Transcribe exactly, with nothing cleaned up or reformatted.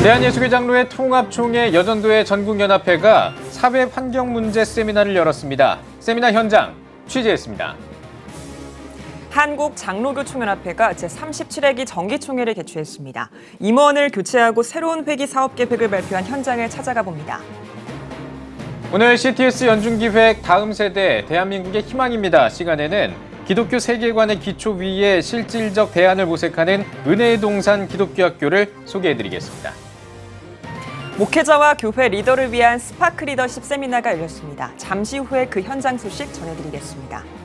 대한예수교 장로회 통합총회 여전도회 전국연합회가 사회 환경 문제 세미나를 열었습니다. 세미나 현장 취재했습니다. 한국장로교총연합회가 제삼십칠 회기 정기총회를 개최했습니다. 임원을 교체하고 새로운 회기 사업 계획을 발표한 현장을 찾아가 봅니다. 오늘 씨티에스 연중기획 다음 세대 대한민국의 희망입니다. 시간에는 기독교 세계관의 기초 위에 실질적 대안을 모색하는 은혜의 동산 기독교학교를 소개해드리겠습니다. 목회자와 교회 리더를 위한 스파크 리더십 세미나가 열렸습니다. 잠시 후에 그 현장 소식 전해드리겠습니다.